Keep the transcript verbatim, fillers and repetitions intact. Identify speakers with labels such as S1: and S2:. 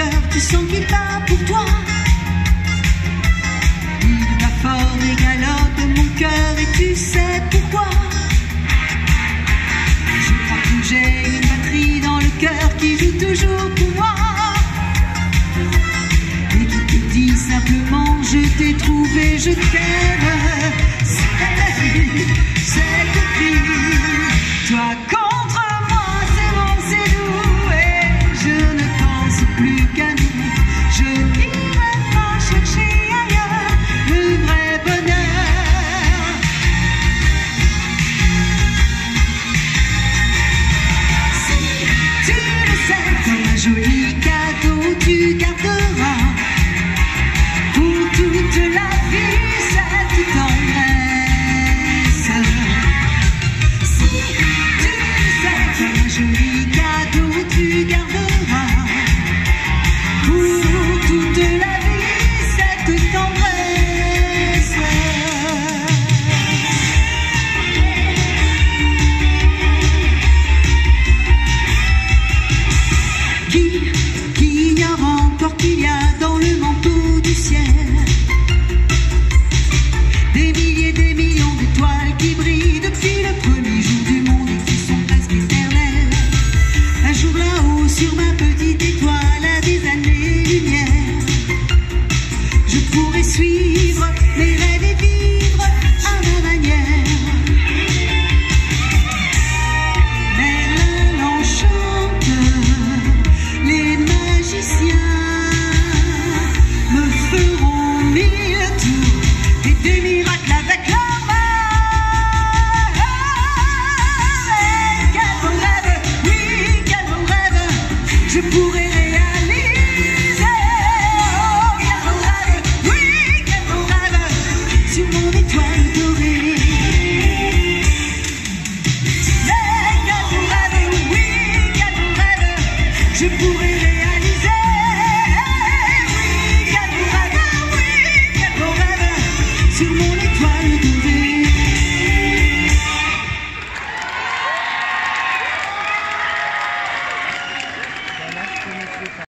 S1: cœur, tu sens qu'il bat pour toi. Il bat fort et galope mon cœur et tu sais pourquoi. Je crois que j'ai une batterie dans le cœur qui joue toujours pour moi. Et qui te dit simplement je t'ai trouvé, je t'aime. C'est la vie, c'est la vie.